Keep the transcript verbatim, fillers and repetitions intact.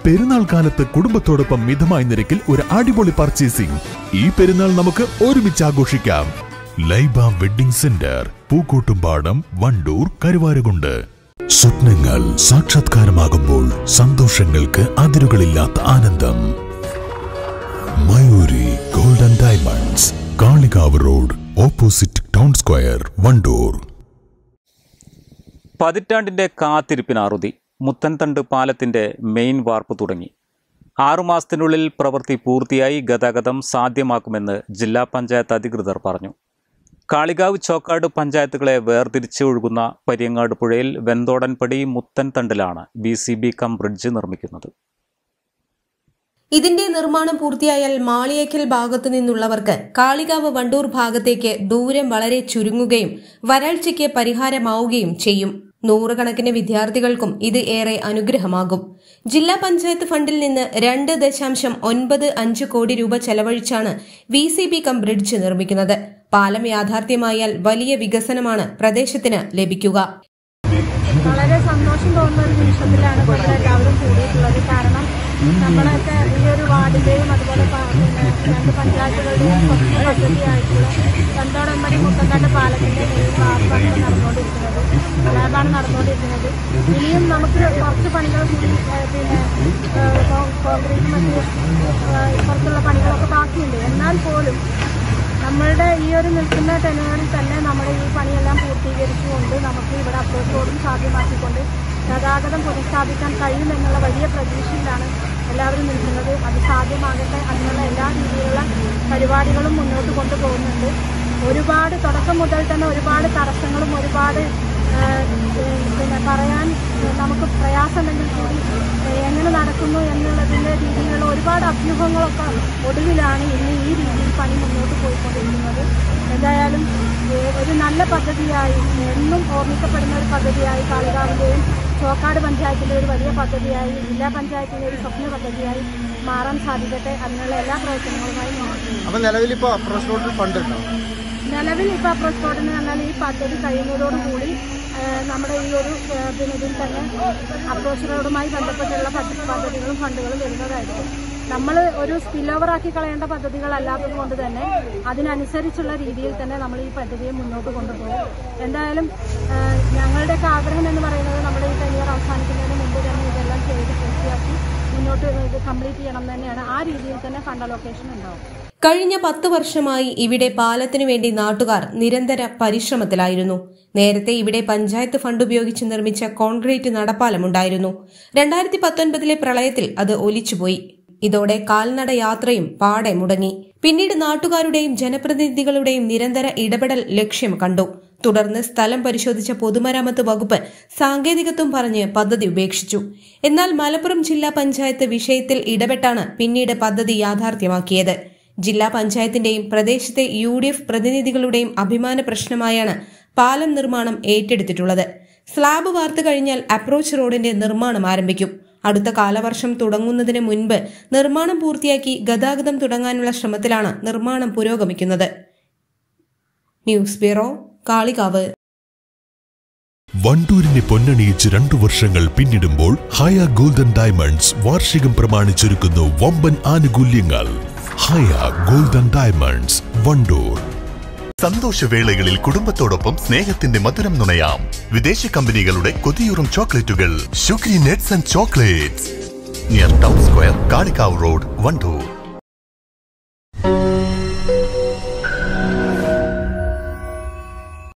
പെരുന്നാൾ കാലത്ത് കുടുംബത്തോടൊപ്പം മിതമായ നിരക്കിൽ ഒരു അടിപൊളി പർച്ചേസിംഗ്. ഈ പെരുന്നാൾ നമുക്ക് ഒരുമിച്ച് ആഘോഷിക്കാം. Laiba wedding centre, Pookkottumpadam, Wandoor, Karuvarakundu. സ്വപ്നങ്ങൾ സാക്ഷാത്കാരമാകുമ്പോൾ സന്തോഷങ്ങൾക്ക് അതിരുകളില്ലാത്ത ആനന്ദം. Mayuri golden diamonds, Kalikavu road, opposite town square, Wandoor. പതിറ്റാണ്ടിന്റെ കാത്തിരിപ്പിനാറുതി. മുത്തൻതണ്ട് പാലത്തിന്റെ മെയിൻ വാർപ്പ് തുടങ്ങി. ആറുമാസത്തിനുള്ളിൽ പ്രവൃത്തി പൂർത്തിയായി ഗതാഗതം സാധ്യമാക്കുമെന്ന് ജില്ലാ പഞ്ചായത്ത് അധികൃതർ പറഞ്ഞു. കാളികാവ് ചോക്കാട് പഞ്ചായത്തുകളെ വേർതിരിച്ച് ഒഴുകുന്ന പരിയങ്ങാട് പുഴയിൽ വെന്തോടൻപടി മുത്തൻതണ്ടിലാണ് B C B cum bridge നിർമ്മിക്കുന്നത്. ഇതിന്റെ നിർമ്മാണം പൂർത്തിയായാൽ മാളിയേക്കൽ ഭാഗത്തു നിന്നുള്ളവർക്ക് കാളികാവ് വണ്ടൂർ ഭാഗത്തേക്ക് ദൂരം വളരെ ചുരുങ്ങുകയും വരൾച്ചയ്ക്ക് പരിഹാരമാവുകയും ചെയ്യും. നൂറുകണക്കിന് വിദ്യാർത്ഥികൾക്കും ഇത് ഏറെ അനുഗ്രഹമാകും. ജില്ലാ പഞ്ചായത്ത് ഫണ്ടിൽ നിന്ന് രണ്ട് ദശാംശം ഒൻപത് അഞ്ച് കോടി രൂപ ചെലവഴിച്ചാണ് V C B cum bridge നിർമ്മിക്കുന്നത്. പാലം യാഥാർത്ഥ്യമായാൽ വലിയ വികസനമാണ് പ്രദേശത്തിന് ലഭിക്കുക. വളരെ സന്തോഷം തോന്നുന്ന ഒരു നിമിഷത്തിലാണ് നമ്മളെല്ലാവരും കൂടിയിട്ടുള്ളത്. കാരണം നമ്മളൊക്കെ ഈ ഒരു വാർഡിന്റെയും അതുപോലെ രണ്ട് പഞ്ചായത്തുകളുടെയും സ്വപ്ന പദ്ധതിയായിട്ടുള്ള വെന്തോടൻപടി മുത്തൻതണ്ട് പാലത്തിന്റെ വാർപ്പാണ് നടന്നുകൊണ്ടിരിക്കുന്നത്, ലാബാണ് നടന്നുകൊണ്ടിരിക്കുന്നത്. ഇനിയും നമുക്ക് കുറച്ച് പണികൾ കൂടി, പിന്നെ കോൺക്രീറ്റ് മറ്റ് പുറത്തുള്ള പണികളൊക്കെ ബാക്കിയുണ്ട്. എന്നാൽ പോലും നമ്മളുടെ ഈ ഒരു നിൽക്കുന്ന ടെനുകളിൽ തന്നെ നമ്മുടെ ഈ പണിയെല്ലാം പൂർത്തീകരിച്ചുകൊണ്ട് നമുക്ക് ഇവിടെ അപ്രോച്ച് റോഡും സാധ്യമാക്കിക്കൊണ്ട് ഗതാഗതം പുനഃസ്ഥാപിക്കാൻ കഴിയുമെന്നുള്ള വലിയ പ്രതീക്ഷയിലാണ് എല്ലാവരും നിൽക്കുന്നത്. അത് സാധ്യമാകട്ടെ, അതിനുള്ള എല്ലാ രീതിയിലുള്ള പരിപാടികളും മുന്നോട്ട് കൊണ്ടുപോകുന്നുണ്ട്. ഒരുപാട് തുടക്കം മുതൽ തന്നെ ഒരുപാട് തടസ്സങ്ങളും ഒരുപാട് പിന്നെ പറയാൻ നമുക്ക് പ്രയാസമുണ്ടെങ്കിൽ കൂടി എങ്ങനെ നടക്കുന്നു എന്നുള്ളതിൻ്റെ രീതിയിലുള്ള ഒരുപാട് അഭ്യൂഹങ്ങളൊക്കെ ഒടുവിലാണ് ഇന്ന് ഈ രീതിയിൽ പണി മുന്നോട്ട് പോയിക്കൊണ്ടിരിക്കുന്നത്. എന്തായാലും ഒരു നല്ല പദ്ധതിയായി, എന്നും ഓർമ്മിക്കപ്പെടുന്ന ഒരു പദ്ധതിയായി, കാളികാവിൻ്റെയും ചോക്കാട് പഞ്ചായത്തിൻ്റെ ഒരു വലിയ പദ്ധതിയായി, ജില്ലാ പഞ്ചായത്തിൻ്റെ ഒരു സ്വപ്ന പദ്ധതിയായി മാറാൻ സാധിക്കട്ടെ. അതിനുള്ള എല്ലാ പ്രവർത്തനങ്ങളുമായി മാറുന്നു. നിലവിൽ ഇപ്പോൾ അപ്രോച്ച് റോഡിൽ ഫണ്ടുണ്ടോ? നിലവിൽ ഇപ്പോൾ അപ്രോച്ച് റോഡിന് പറഞ്ഞാൽ ഈ പദ്ധതി കഴിയുന്നതോടുകൂടി നമ്മുടെ ഈ ഒരു പിന്നെ ഇതിൽ തന്നെ അപ്രോച്ച് റോഡുമായി ബന്ധപ്പെട്ടുള്ള പദ്ധതികളും ഫണ്ടുകളും വരുന്നതായിരിക്കും. നമ്മൾ ഒരു സ്പിൽ ഓവറാക്കി കളയേണ്ട പദ്ധതികളല്ലാത്തത് കൊണ്ട് തന്നെ അതിനനുസരിച്ചുള്ള രീതിയിൽ തന്നെ നമ്മൾ ഈ പദ്ധതിയെ മുന്നോട്ട് കൊണ്ടുപോകും. എന്തായാലും ഞങ്ങളുടെയൊക്കെ ആഗ്രഹം എന്ന് പറയുന്നത് നമ്മുടെ ഈ കരിയർ അവസാനിക്കുന്നതിന് മുമ്പ് തന്നെ ഇതെല്ലാം ചെയ്ത് പൂർത്തിയാക്കി മുന്നോട്ട് ഇത് കംപ്ലീറ്റ് ചെയ്യണം തന്നെയാണ്. ആ രീതിയിൽ തന്നെ ഫണ്ട് അലോക്കേഷൻ ഉണ്ടാവും. കഴിഞ്ഞ പത്ത് വർഷമായി ഇവിടെ പാലത്തിനു വേണ്ടി നാട്ടുകാർ നിരന്തര പരിശ്രമത്തിലായിരുന്നു. നേരത്തെ ഇവിടെ പഞ്ചായത്ത് ഫണ്ട് ഉപയോഗിച്ച് നിർമ്മിച്ച കോൺക്രീറ്റ് നടപ്പാലമുണ്ടായിരുന്നു. രണ്ടായിരത്തി പത്തൊൻപതിലെ പ്രളയത്തിൽ അത് ഒലിച്ചുപോയി. ഇതോടെ കാൽനട യാത്രയും പാടെ മുടങ്ങി. പിന്നീട് നാട്ടുകാരുടെയും ജനപ്രതിനിധികളുടെയും നിരന്തര ഇടപെടൽ ലക്ഷ്യം കണ്ടു. തുടർന്ന് സ്ഥലം പരിശോധിച്ച പൊതുമരാമത്ത് വകുപ്പ് സാങ്കേതികത്വം പറഞ്ഞ് പദ്ധതി ഉപേക്ഷിച്ചു. എന്നാൽ മലപ്പുറം ജില്ലാ പഞ്ചായത്ത് വിഷയത്തിൽ ഇടപെട്ടാണ് പിന്നീട് പദ്ധതി യാഥാർത്ഥ്യമാക്കിയത്. ജില്ലാ പഞ്ചായത്തിന്റെയും പ്രദേശത്തെ യു ഡി എഫ് പ്രതിനിധികളുടെയും അഭിമാന പ്രശ്നമായാണ് പാലം നിർമ്മാണം ഏറ്റെടുത്തിട്ടുള്ളത്. സ്ലാബ് വാർത്ത് കഴിഞ്ഞാൽ അപ്രോച്ച് റോഡിന്റെ നിർമ്മാണം ആരംഭിക്കും. അടുത്ത കാലവർഷം തുടങ്ങുന്നതിന് മുൻപ് നിർമ്മാണം പൂർത്തിയാക്കി ഗതാഗതം തുടങ്ങാനുള്ള ശ്രമത്തിലാണ് നിർമ്മാണം പുരോഗമിക്കുന്നത്. News bureau, Kalikavu. വണ്ടൂരിനെ പൊന്നണിയിച്ച് രണ്ടു വർഷങ്ങൾ പിന്നിടുമ്പോൾ ഹയ ഗോൾഡൻ ഡയമണ്ട്സ് വാർഷികം പ്രമാണിച്ചൊരുക്കുന്നു വമ്പൻ ആനുകൂല്യങ്ങൾ. Haya golden diamonds, Wandoor. സന്തോഷവേളകളിൽ കുടുംബത്തോടൊപ്പം സ്നേഹത്തിന്റെ മധുരം നുണയാം. വിദേശ കമ്പനികളുടെ കൊതിയൂറും ചോക്ലേറ്റുകൾ, sugary nets and chocolates, near town square, Kalikavu road, Wandoor.